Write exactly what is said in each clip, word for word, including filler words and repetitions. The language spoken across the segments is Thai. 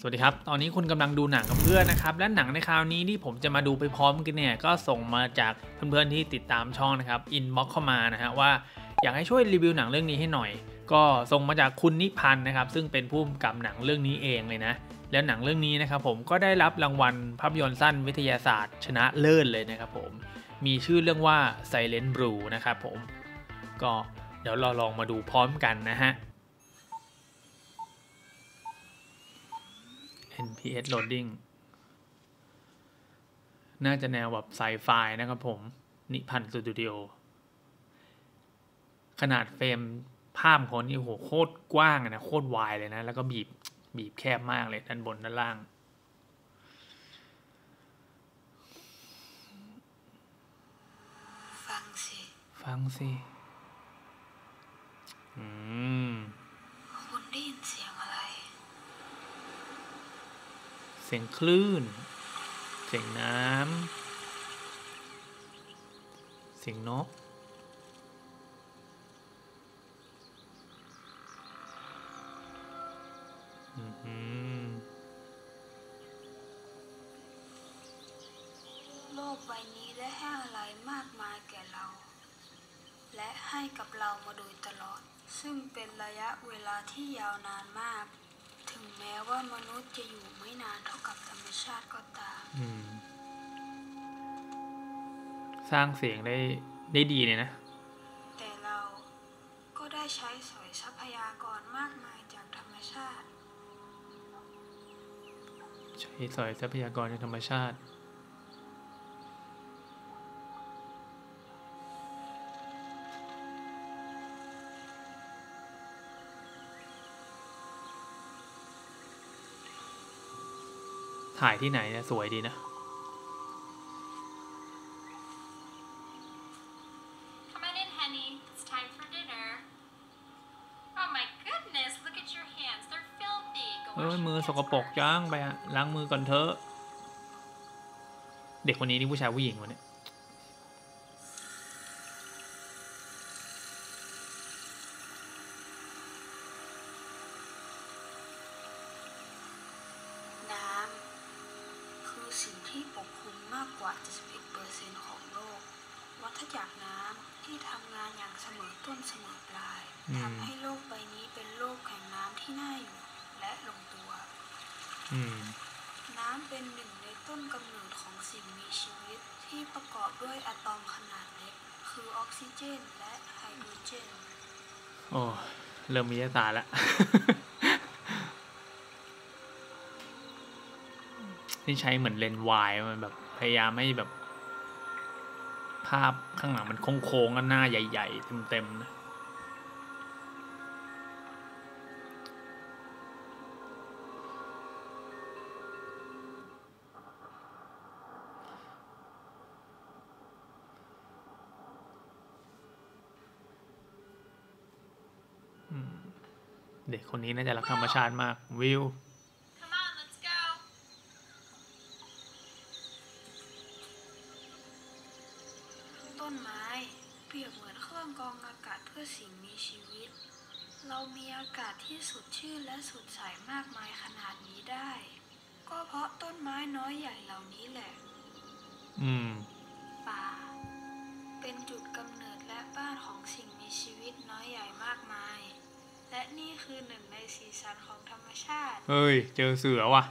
สวัสดีครับตอนนี้คุณกำลังดูหนังกับเพื่อนนะครับและหนังในคราวนี้ที่ผมจะมาดูไปพร้อมกันเนี่ยก็ส่งมาจากเพื่อนๆที่ติดตามช่องนะครับอินบ็อกเข้ามานะฮะว่าอยากให้ช่วยรีวิวหนังเรื่องนี้ให้หน่อยก็ส่งมาจากคุณนิพันธ์นะครับซึ่งเป็นผู้กำกับหนังเรื่องนี้เองเลยนะแล้วหนังเรื่องนี้นะครับผมก็ได้รับรางวัลภาพยนตร์สั้นวิทยาศาสตร์ชนะเลิศเลยนะครับผมมีชื่อเรื่องว่า Silent Blue นะครับผมก็เดี๋ยวเราลองมาดูพร้อมกันนะฮะเอ็น พี เอส loading น่าจะแนวแบบไซไฟนะครับผมนิพันธ์สตูดิโอขนาดเฟรมภาพของนี่โหโคตรกว้างนะโคตรวายเลยนะแล้วก็บีบบีบแคบมากเลยด้านบนด้านล่างฟังสิฟังสิอืมคุณได้ยินเสียงอะไรเสียงคลื่นเสียงน้ำเสียงนกอืมโลกใบนี้ได้ให้อะไรมากมายแก่เราและให้กับเรามาโดยตลอดซึ่งเป็นระยะเวลาที่ยาวนานมากถึงแม้ว่ามนุษย์จะอยู่ไม่นานเท่ากับธรรมชาติก็ตามสร้างเสียงได้ได้ดีเลยนะแต่เราก็ได้ใช้สอยทรัพยากรมากมายจากธรรมชาติใช้สอยทรัพยากรจากธรรมชาติถ่ายที่ไหนเนี่ยสวยดีนะ Come on in, honey. It's time for dinner. Oh my goodness, look at your hands. They're filthy. Go เอ้ย wash มือ your ส hands กปรก first. จังไปอะล้างมือก่อนเถอะเด็กคนนี้นี่ผู้ชายผู้หญิงวะเนี่ยน้ำคือสิ่งที่ปกคลุมมากกว่า เจ็ดสิบเอ็ดเปอร์เซ็นต์ ของโลกวัฏจักรน้ำที่ทำงานอย่างเสมอต้นเสมอปลายทำให้โลกใบนี้เป็นโลกแห่งน้ำที่น่าอยู่และลงตัวน้ำเป็นหนึ่งในต้นกำเนิดของสิ่งมีชีวิตที่ประกอบด้วยอะตอมขนาดเล็กคือออกซิเจนและไฮโดรเจนโอ้เริ่มมีวิทยาศาสตร์แล้ว นี่ใช้เหมือนเลนส์วายมันแบบพยายามให้แบบภาพข้างหลังมันโค้งๆกันหน้าใหญ่ๆเต็มๆนะเด็กคนนี้น่าจะรักธรรมชาติมากวิว Come on, let's go. ต้นไม้เปรียบเหมือนเครื่องกรองอากาศเพื่อสิ่งมีชีวิตเรามีอากาศที่สดชื่นและสดใสมากมายขนาดนี้ได้ก็เพราะต้นไม้น้อยใหญ่เหล่านี้แหละอืมป่าเป็นจุดกำเนิดและบ้านของสิ่งมีชีวิตน้อยใหญ่มากมายและนี่คือหนึ่งในสีสันของธรรมชาติเฮ้ยเจอเสือว่ะ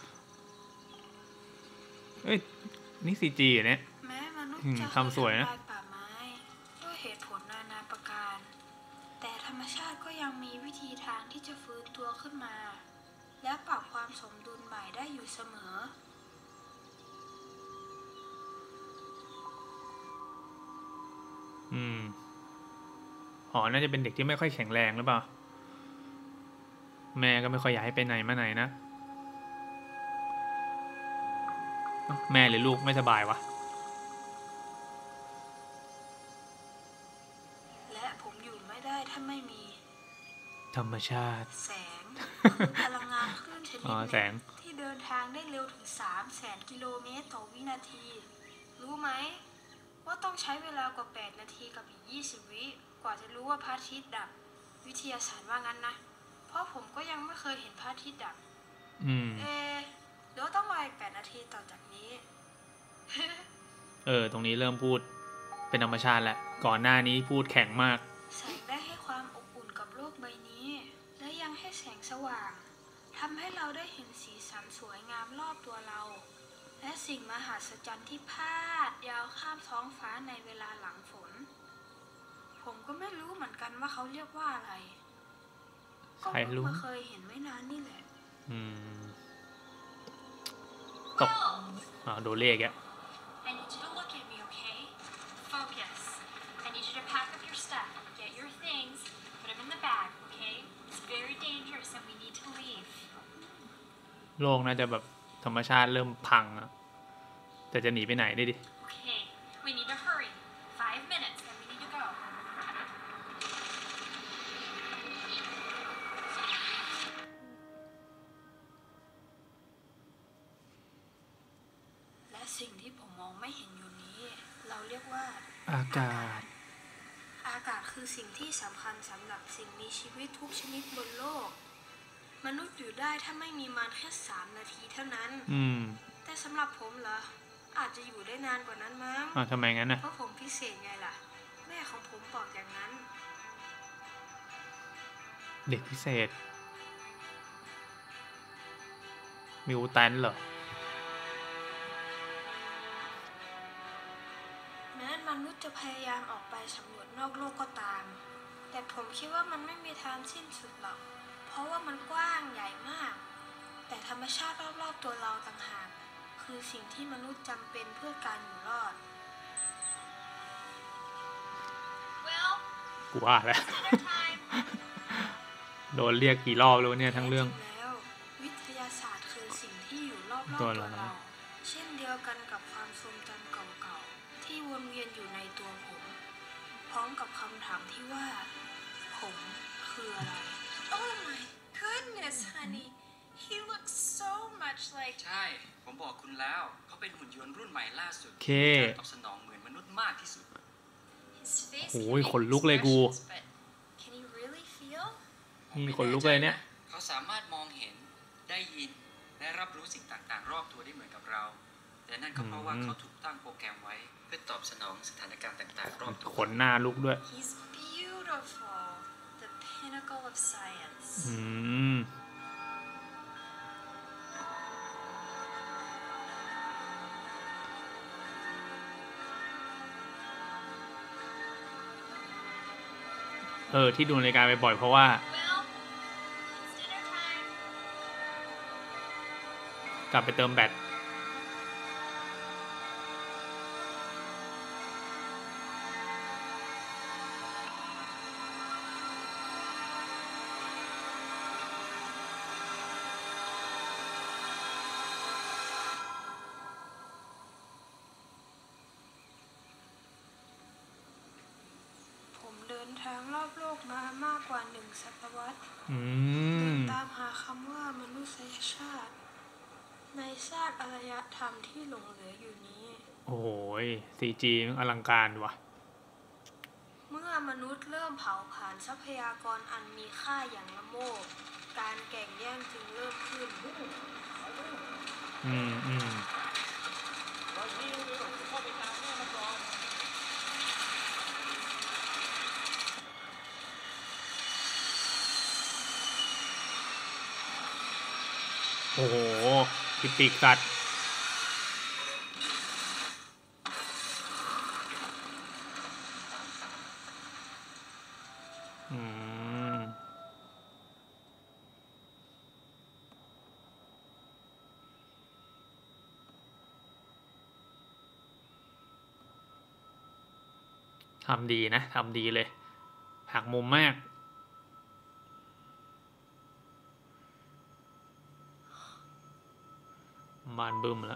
เอ้ยนี่ซีจีเนี่ยแม้มนุษย์จะทำสวยนะทำลายป่าไม้ด้วยเหตุผลนานาประการแต่ธรรมชาติก็ยังมีวิธีทางที่จะฟื้นตัวขึ้นมาและปรับความสมดุลใหม่ได้อยู่เสมออืมอ๋อน่าจะเป็นเด็กที่ไม่ค่อยแข็งแรงหรือเปล่าแม่ก็ไม่ค่อยอยากให้ไปไหนมาไหนนะแม่หรือลูกไม่สบายวะและผมอยู่ไม่ได้ถ้าไม่มีธรรมชาติแสงคือพลังงานคลื่นชนิดหนึ่งที่เดินทางได้เร็วถึงสามแสนกิโลเมตรต่อวินาทีรู้ไหมว่าต้องใช้เวลากว่าแปดนาทีกับอีกยี่สิบวิกว่าจะรู้ว่าพระอาทิตย์ดับวิทยาศาสตร์ว่างั้นนะเพราะผมก็ยังไม่เคยเห็นพระอาทิตย์ดับอืมเอเดี๋ยวต้องรออีกแปดนาทีต่อจากนี้เออ ตรงนี้เริ่มพูดเป็นธรรมชาติแล้วก่อนหน้านี้พูดแข็งมากแสงได้ให้ความอบอุ่นกับโลกใบนี้ และยังให้แสงสว่างทำให้เราได้เห็นสีสันสวยงามรอบตัวเรา และสิ่งมหัศจรรย์ที่พาดยาวข้ามท้องฟ้าในเวลาหลังฝน ผมก็ไม่รู้เหมือนกันว่าเขาเรียกว่าอะไรก็ใครเพิ่งรู้มาเคยเห็นไม่นานนี่แหละอืม ตกอ่าโดนเลขอ่ะ I need you to look at me, okay? Focus. I need you to pack up your stuff, get your things, put them in the bag, okay? It's very dangerous and we need to leave. โลกน่าจะแบบธรรมชาติเริ่มพังอะแต่จะหนีไปไหนได้ดิ Okay, we need to hurry. Five minutes, then we need to go. และสิ่งที่ผมมองไม่เห็นอยู่นี้ เราเรียกว่าอากาศอากาศคือสิ่งที่สำคัญสำหรับสิ่งมีชีวิตทุกชนิดบนโลก มนุษย์อยู่ได้ถ้าไม่มีมันแค่สามนาทีเท่านั้นอืมแต่สำหรับผมเหรอ อาจจะอยู่ได้นานกว่านั้นมั้งอ่าทำไมงั้นน่ะเพราะผมพิเศษไงล่ะ แม่ของผมบอกอย่างนั้นเด็กพิเศษ มิวแตนเหรอแม้มนุษย์จะพยายามออกไปสำรวจนอกโลกก็ตาม แต่ผมคิดว่ามันไม่มีทางสิ้นสุดหรอก เพราะว่ามันกว้างใหญ่มาก แต่ธรรมชาติรอบๆตัวเราต่างหากคือสิ่งที่มนุษย์จำเป็นเพื่อการอยู่รอด Well, กูว่าแล้ว dinner time. โดนเรียกกี่รอบแล้วเนี่ยทั้งเรื่องจริงแล้ววิทยาศาสตร์คือสิ่งที่อยู่รอบๆตัตัว วเราเรา เช่นเดียวกันกับความทรงจำเก่าๆ ที่วนเวียนอยู่ในตัวผม พร้อมกับคำถามที่ว่า ผมคืออะไร Oh my goodness, honey. He looks so much like. ใช่ ผมบอกคุณแล้ว เขาเป็นหุ่นยนต์รุ่นใหม่ล่าสุดโอเคการตอบสนองเหมือนมนุษย์มากที่สุด His face โอ้ can ย make ขนลุกเลยกู expressions, but can he really feel? นี่ขนลุกเลยเนี่ยเขาสามารถมองเห็น ได้ยิน และรับรู้สิ่งต่างๆ รอบตัวได้เหมือนกับเรา แต่นั่นก็เพราะว่าอืมเขาถูกตั้งโปรแกรมไว้ เพื่อตอบสนองสถานการณ์ต่างๆ รอบตัวขนหน้าลุกด้วย He's beautiful. The pinnacle of science. อืม เออ ที่ดูนาฬิกาไปบ่อยเพราะว่า Well, it's dinner time. กลับไปเติมแบตผมเดินทางรอบโลกมามากกว่าหนึ่งศตวรรษอืเดินมตามหาคำว่ามนุษยชาติ ในซากอารยธรรมที่หลงเหลืออยู่นี้โอ้โหซีจีอลังการว่ะเมื่อมนุษย์เริ่มเผาผลาญทรัพยากรอันมีค่าอย่างละโมบ การแข่งแย่งจึงเริ่มขึ้นอืมอืมโอ้โหพิติกสัตว์อืมทำดีนะ ทำดีเลย หักมุมมาก บานบึ้มแล้ว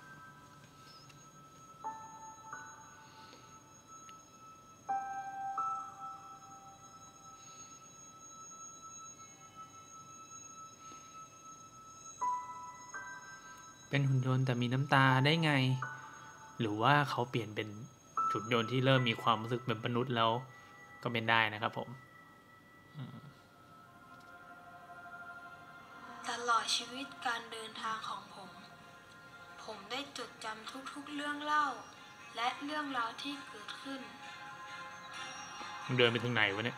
เป็นหุ่นยนต์แต่มีน้ำตาได้ไง หรือว่าเขาเปลี่ยนเป็นหุ่นยนต์ที่เริ่มมีความรู้สึกเป็นมนุษย์แล้ว ก็เป็นได้นะครับผมตลอดชีวิตการเดินทางของผม ผมได้จดจำทุกๆเรื่องเล่าและเรื่องราวที่เกิดขึ้นเดินไปถึงไหนวะเนี่ย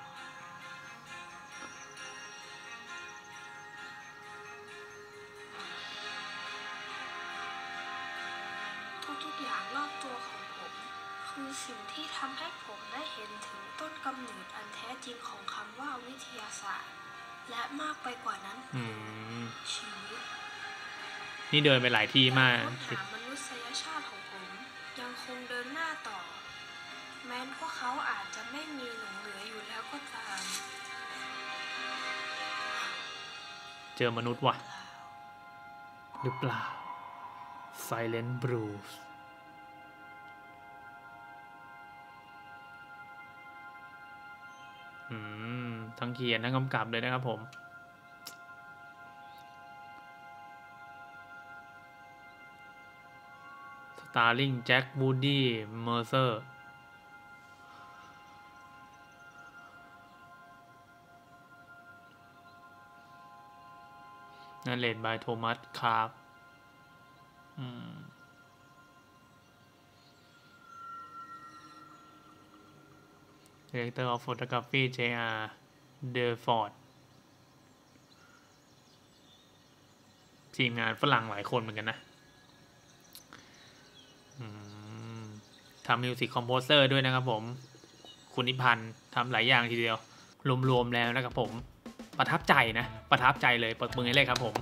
ทุกๆอย่างรอบตัวของผมคือสิ่งที่ทำให้ผมได้เห็นถึงต้นกำเนิดอันแท้จริงของคำว่าวิทยาศาสตร์และมากไปกว่านั้นชีวิตนี่เดินไปหลายที่มากค้นหามนุษยชาติของผมยังคงเดินหน้าต่อแม้พวกเขาอาจจะไม่มีหลงเหลืออยู่แล้วก็ตามเจอมนุษย์ว่ะหรือเปล่า Silent Blues อืมทั้งเขียนทั้งกำกับเลยนะครับผม Starring Jack Woody Mercerนั่นเลดบายโทมัสคาร์ฟอืมDirector of Photography เจ อาร์ Delford ทีมงานฝรั่งหลายคนเหมือนกันนะทำมิวสิกคอมโพเซอร์ด้วยนะครับผมคุณนิพันธ์ทำหลายอย่างทีเดียวรวมๆแล้วนะครับผมประทับใจนะประทับใจเลยปรบมือให้เลยครับผม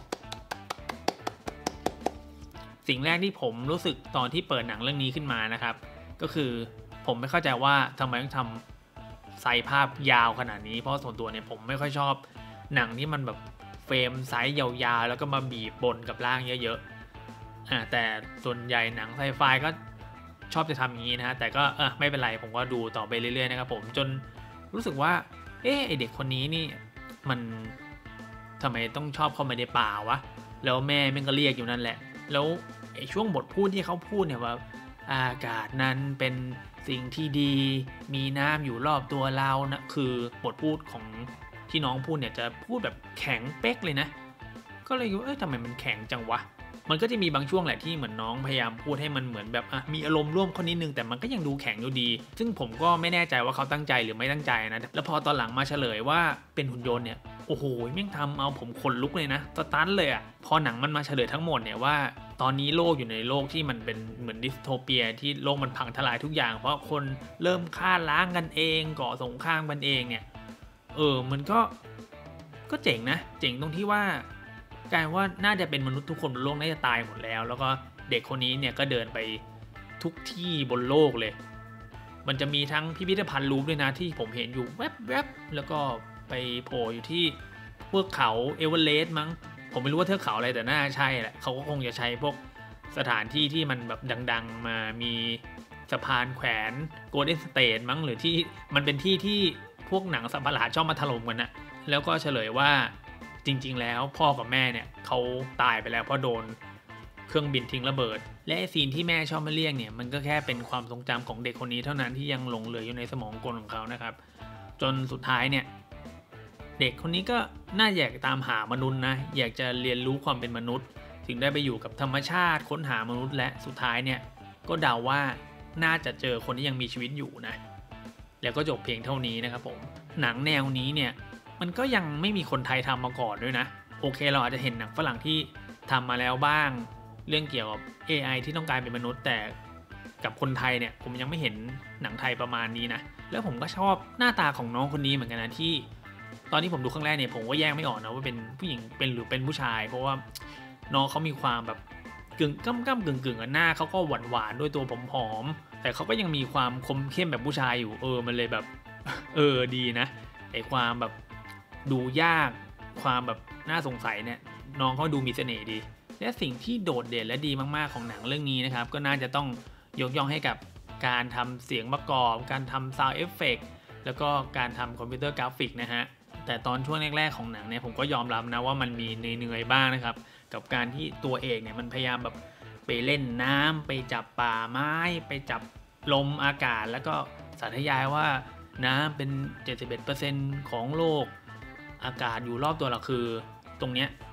สิ่งแรกที่ผมรู้สึกตอนที่เปิดหนังเรื่องนี้ขึ้นมานะครับก็คือผมไม่เข้าใจว่าทำไมต้องทำไซส์ภาพยาวขนาดนี้เพราะส่วนตัวเนี่ยผมไม่ค่อยชอบหนังที่มันแบบเฟรมไซส์ยาวๆแล้วก็มาบีบบนกับร่างเยอะๆอ่าแต่ส่วนใหญ่หนังไซไฟก็ชอบจะทำอย่างนี้นะฮะแต่ก็เออไม่เป็นไรผมก็ดูต่อไปเรื่อยๆนะครับผมจนรู้สึกว่าเอ๊ะไอเด็กคนนี้นี่มันทำไมต้องชอบเข้ามาในป่าวะแล้วแม่แม่งก็เรียกอยู่นั่นแหละแล้วไอช่วงบทพูดที่เขาพูดเนี่ยว่าอากาศนั้นเป็นสิ่งที่ดีมีน้ำอยู่รอบตัวเรานะคือบทพูดของที่น้องพูดเนี่ยจะพูดแบบแข็งเป๊กเลยนะก็เลยว่าเอ๊ะทำไมมันแข็งจังวะมันก็จะมีบางช่วงแหละที่เหมือนน้องพยายามพูดให้มันเหมือนแบบอ่ะมีอารมณ์ร่วมคนนิดนึงแต่มันก็ยังดูแข็งอยู่ดีซึ่งผมก็ไม่แน่ใจว่าเขาตั้งใจหรือไม่ตั้งใจนะแล้วพอตอนหลังมาเฉลยว่าเป็นหุ่นยนต์เนี่ยโอ้โหแม่งทำเอาผมขนลุกเลยนะสตันเลยอ่ะพอหนังมันมาเฉลยทั้งหมดเนี่ยว่าตอนนี้โลกอยู่ในโลกที่มันเป็นเหมือนดิสโทเปียที่โลกมันพังทลายทุกอย่างเพราะคนเริ่มฆ่าล้างกันเองก่อสงครามกันเองเนี่ยเออมันก็ก็เจ๋งนะเจ๋งตรงที่ว่ากลายว่าน่าจะเป็นมนุษย์ทุกคนบนโลกน่าจะตายหมดแล้วแล้วก็เด็กคนนี้เนี่ยก็เดินไปทุกที่บนโลกเลยมันจะมีทั้งพิพิธภัณฑ์รูปด้วยนะที่ผมเห็นอยู่แวบๆแล้วก็ไปโผล่อยู่ที่พวกเขาเอเวอเรสต์มั้งผมไม่รู้ว่าเทือกเขาอะไรแต่น่าใช่แหละเขาก็คงจะใช้พวกสถานที่ที่มันแบบดังๆมามีสะพานแขวนโกลเด้นสเตทมั้งหรือที่มันเป็นที่ที่พวกหนังสัตว์ประหลาดชอบมาถล่มกันนะแล้วก็เฉลยว่าจริงๆแล้วพ่อกับแม่เนี่ยเขาตายไปแล้วเพราะโดนเครื่องบินทิ้งระเบิดและซีนที่แม่ชอบมาเรียกเนี่ยมันก็แค่เป็นความทรงจำของเด็กคนนี้เท่านั้นที่ยังหลงเหลืออยู่ในสมองกลของเขานะครับจนสุดท้ายเนี่ยเด็กคนนี้ก็น่าอยากตามหามนุษย์นะอยากจะเรียนรู้ความเป็นมนุษย์ถึงได้ไปอยู่กับธรรมชาติค้นหามนุษย์และสุดท้ายเนี่ยก็เดาว่าน่าจะเจอคนที่ยังมีชีวิตอยู่นะแล้วก็จบเพียงเท่านี้นะครับผมหนังแนวนี้เนี่ยมันก็ยังไม่มีคนไทยทำมาก่อนด้วยนะโอเคเราอาจจะเห็นหนังฝรั่งที่ทำมาแล้วบ้างเรื่องเกี่ยวกับ เอ ไอ ที่ต้องกลายเป็นมนุษย์แต่กับคนไทยเนี่ยผมยังไม่เห็นหนังไทยประมาณนี้นะแล้วผมก็ชอบหน้าตาของน้องคนนี้เหมือนกันนะที่ตอนที่ผมดูครั้งแรกเนี่ยผมก็แยกไม่ออกนะว่าเป็นผู้หญิงเป็นหรือเป็นผู้ชายเพราะว่าน้องเขามีความแบบกึ่งก้ำก้ำกึ่งกึ่งหน้าเขาก็หวานหวานด้วยตัวผอมๆแต่เขาก็ยังมีความคมเข้มแบบผู้ชายอยู่เออมันเลยแบบเออดีนะไอความแบบดูยากความแบบน่าสงสัยเนี่ยน้องเขาดูมีเสน่ห์ดีและสิ่งที่โดดเด่นและดีมากๆของหนังเรื่องนี้นะครับก็น่าจะต้องยกย่องให้กับการทำเสียงประกอบการทำซาวด์เอฟเฟกต์แล้วก็การทำคอมพิวเตอร์กราฟิกนะฮะแต่ตอนช่วงแรกๆของหนังเนี่ยผมก็ยอมรับนะว่ามันมีเหนื่อยๆบ้างนะครับกับการที่ตัวเอกเนี่ยมันพยายามแบบไปเล่นน้ำไปจับป่าไม้ไปจับลมอากาศแล้วก็สาธยายว่าน้ำเป็น เจ็ดสิบเอ็ดเปอร์เซ็นต์ ของโลกอากาศอยู่รอบตัวเราคือตรงเนี้ย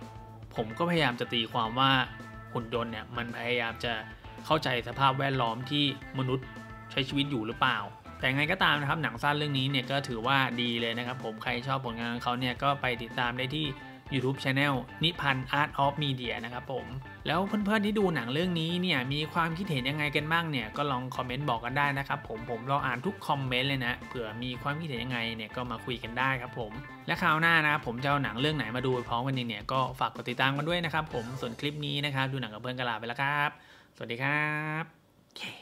ผมก็พยายามจะตีความว่าหุ่นยนต์เนี่ยมันพยายามจะเข้าใจสภาพแวดล้อมที่มนุษย์ใช้ชีวิตอยู่หรือเปล่าแต่ไงก็ตามนะครับหนังสั้นเรื่องนี้เนี่ยก็ถือว่าดีเลยนะครับผมใครชอบผลงานของเขาเนี่ยก็ไปติดตามได้ที่ YouTube Channel นิพันธ์ Art of Media นะครับผมแล้วเพื่อนๆที่ดูหนังเรื่องนี้เนี่ยมีความคิดเห็นยังไงกันบ้างเนี่ยก็ลองคอมเมนต์บอกกันได้นะครับผมผมรออ่านทุกคอมเมนต์เลยนะเผื่อมีความคิดเห็นยังไงเนี่ยก็มาคุยกันได้ครับผมและคราวหน้านะครับผมจะเอาหนังเรื่องไหนมาดูไปพร้อมกันเนี่ยก็ฝากกดติดตามกันด้วยนะครับผมส่วนคลิปนี้นะครับดูหนังกับเพื่อนกะลาไปแล้วครับสวัสดีครับ